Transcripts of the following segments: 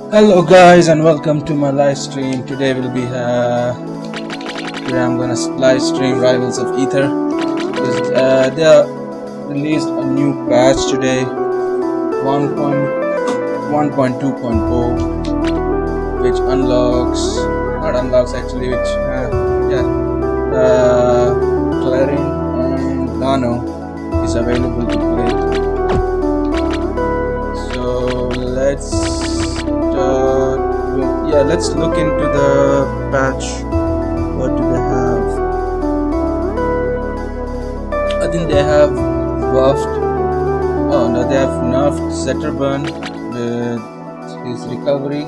Hello guys and welcome to my live stream. Today will be today I'm gonna live stream Rivals of Aether. They released a new patch today, 1.1.2.0, which Clairen and Ranno is available to play. So let's look into the patch. What do they have? I think they have buffed. Oh no, they have nerfed Setterburn with his recovery.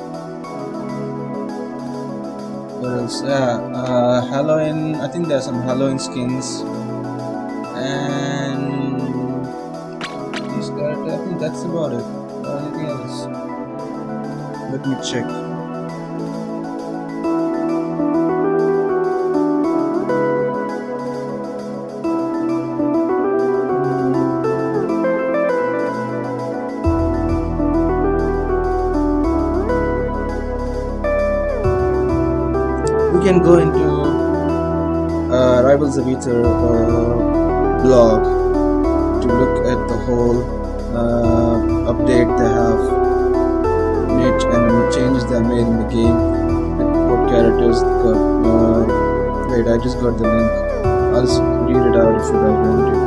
What else? Halloween. I think there are some Halloween skins and these characters. I think that's about it. Anything else? Let me check. We can go into Rivals of Aether blog to look at the whole update they have made and the changes they have made in the game. What characters got. Wait, I just got the link. I'll just read it out if you guys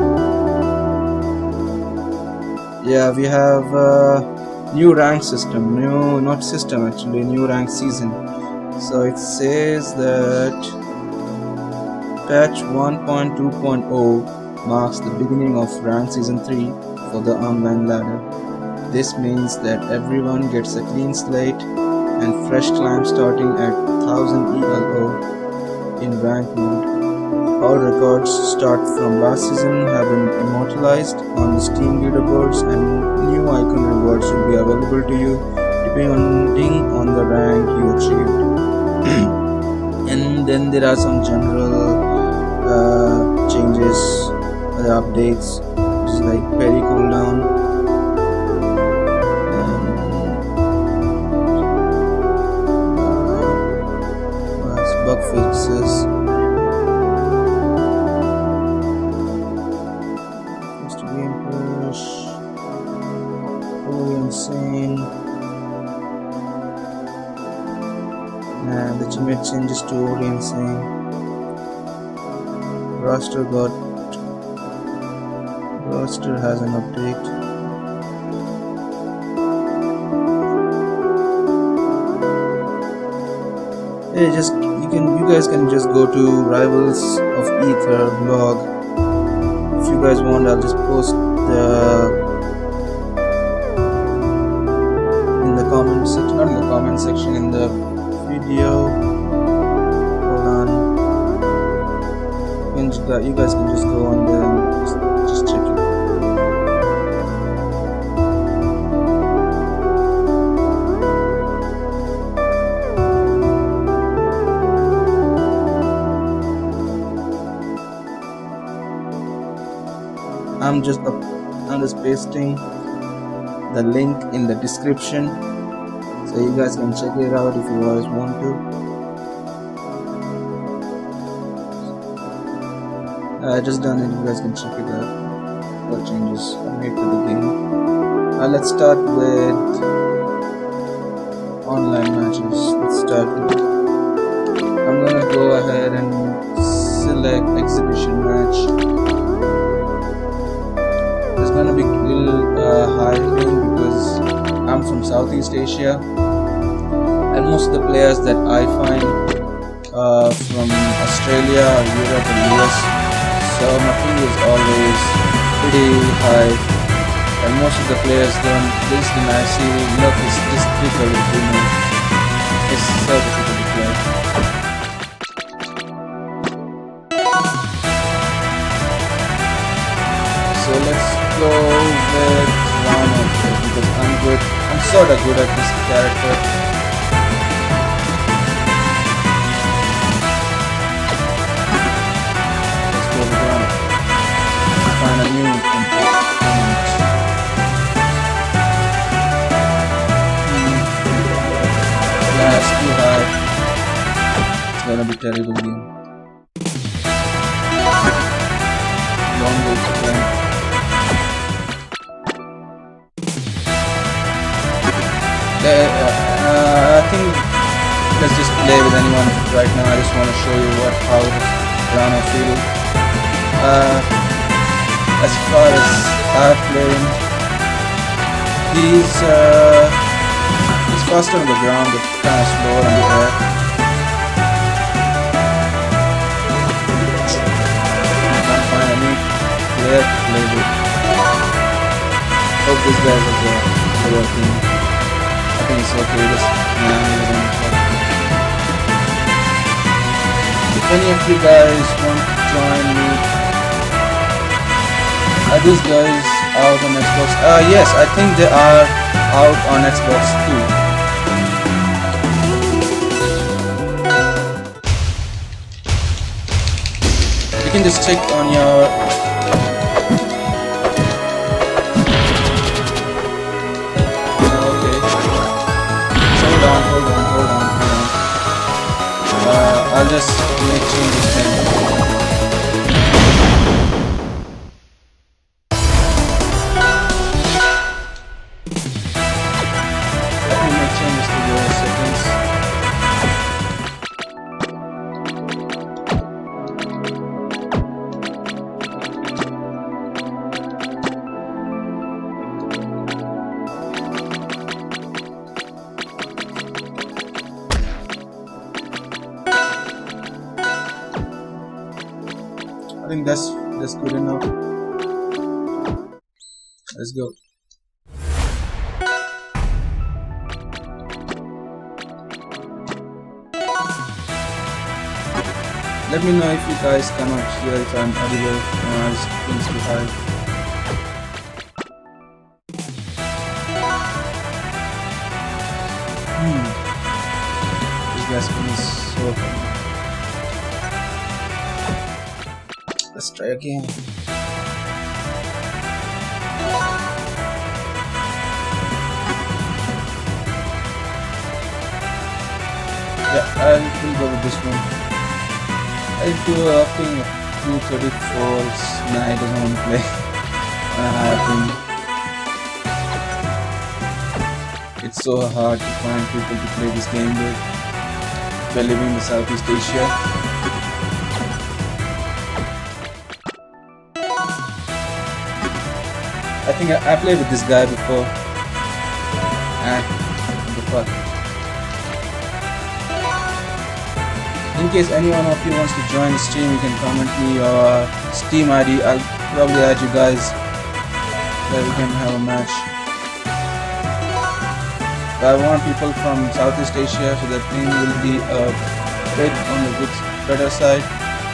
want to. Yeah, we have new rank system. New rank season. So it says that Patch 1.2.0 marks the beginning of rank season 3 for the online ladder. This means that everyone gets a clean slate and fresh climb starting at 1000 ELO in rank mode. All records start from last season have been immortalized on the Steam leaderboards, and new icon rewards will be available to you depending on the rank you achieved. And then there are some general changes, updates, which is like parry cooldown, bug fixes, just to game push, holy insane. And the made changes to Ori Insane. Roster has an update. Hey, you guys can just go to Rivals of Aether blog. If you guys want, I'll just post in the comment section, not in the comment section, in the video. Hold on. You guys can just go on there and just check it. I'm just pasting the link in the description, so you guys can check it out if you guys want to. I just done it, you guys can check it out, what changes I made to the game. Let's start with online matches. Let's start with, I'm gonna go ahead and select exhibition match. There's gonna be a little high thing because I'm from Southeast Asia, and most of the players that I find from Australia, Europe and US, so my ping is always pretty high, and most of the players don't listen. I see, look, it's just difficult to know. It's so difficult to play. So let's go with Ranno because I'm sorta good at this character. Let's go with Ranno. Find a new component. gonna be terrible game. Long way to climb. I think let's just play with anyone right now. I just want to show you how Ranno feels. As far as Clairen, he's faster on the ground but kind of slower on the air. Can't find any player to play with. Hope this guy is working. I think it's okay. Just if any of you guys want to join me, are these guys out on Xbox? Yes, I think they are out on Xbox too. You can just check on your hold on. I'll just make changes then. Let me make changes to the settings. I think that's good enough. Let's go. Let me know if you guys cannot hear if I'm audible. Noise seems too high. This guy's been so funny. Let's try again. Yeah, I will go with this one. I'll do a ping of 234. Nah, he doesn't want to play. I think it's so hard to find people to play this game with. If you're living in Southeast Asia. I think I played with this guy before. In case any one of you wants to join the stream, you can comment me your Steam ID. I'll probably add you guys so we can have a match. But I want people from Southeast Asia, so that thing will be a bit on the better side.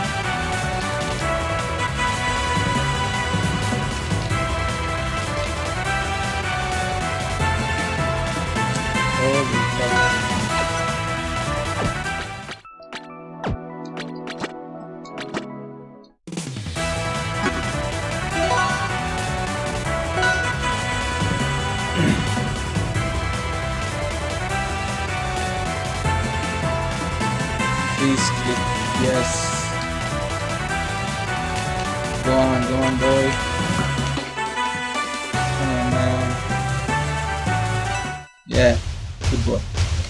Please click yes. Go on, boy. Come on, man. Yeah, good boy.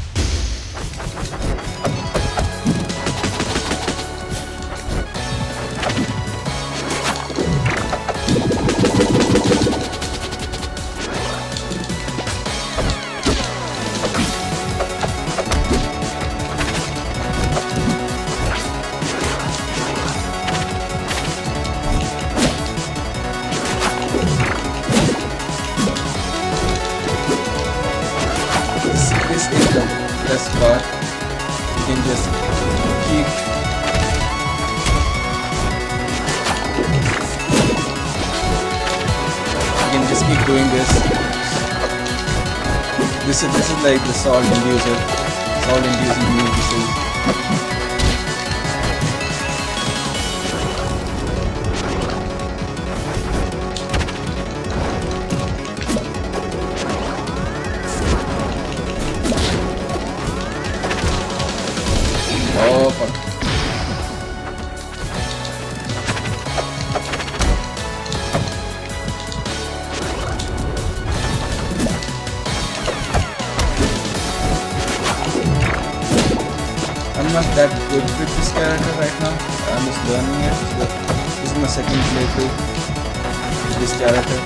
Best part, you can just keep doing this. This is like the salt inducing music. Oh fuck. not that good with this character right now. I'm just learning it. So this is my second playthrough with this character.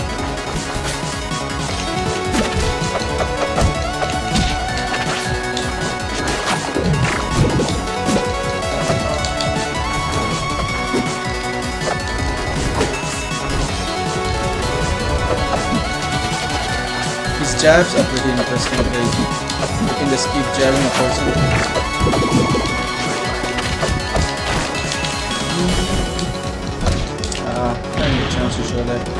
His jabs are pretty interesting because you can just keep jabbing a person. I didn't get a chance to show that.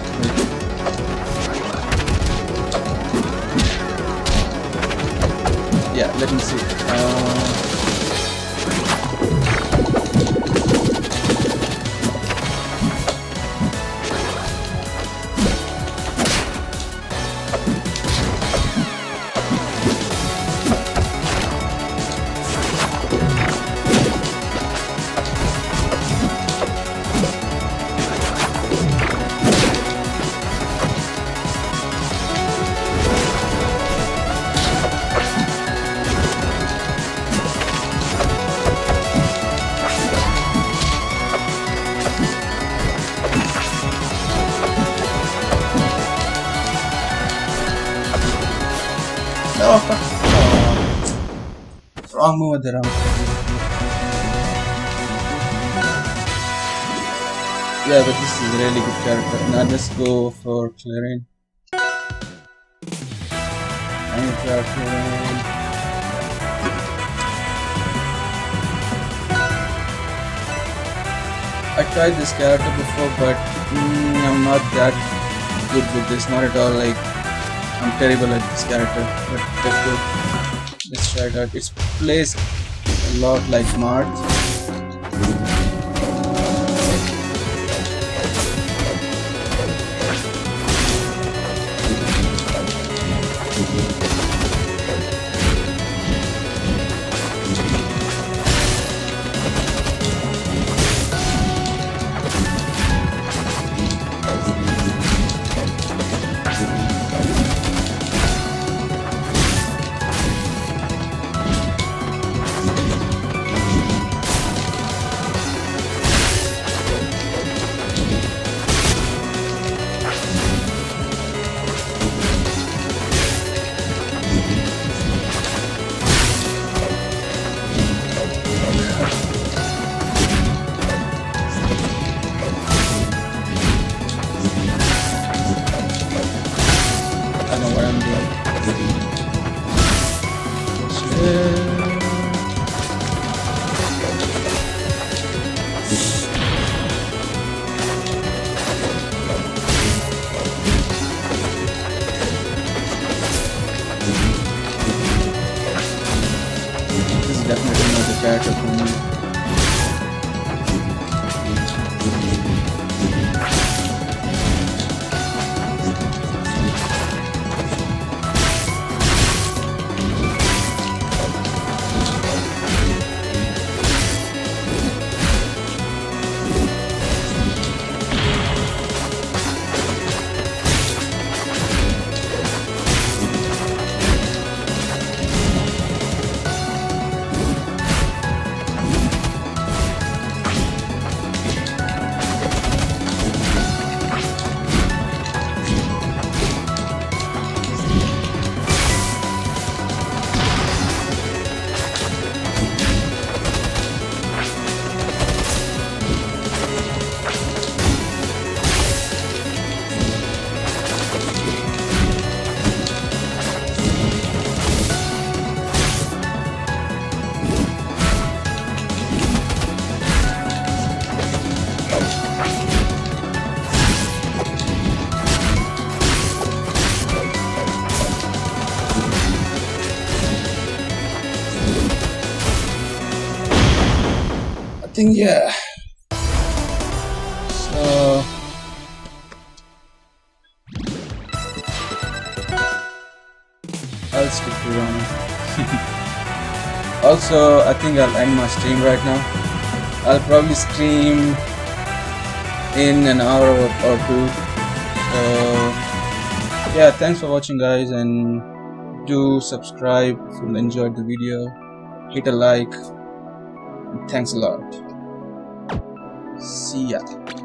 Yeah, let me see. Oh, fuck. Oh. Wrong move at the wrong time. Yeah, but this is a really good character. Now let's go for Clairen. Clairen. I tried this character before, but I'm not that good with this. Not at all. Like, I'm terrible at this character, but let's go. Let's try it out. It plays a lot like Marth. Definitely not the character for me. I think, yeah. So I'll stick to Ranno. Also, I think I'll end my stream right now. I'll probably stream in an hour or two. So yeah, thanks for watching, guys, and do subscribe if you enjoyed the video. Hit a like. Thanks a lot. See ya.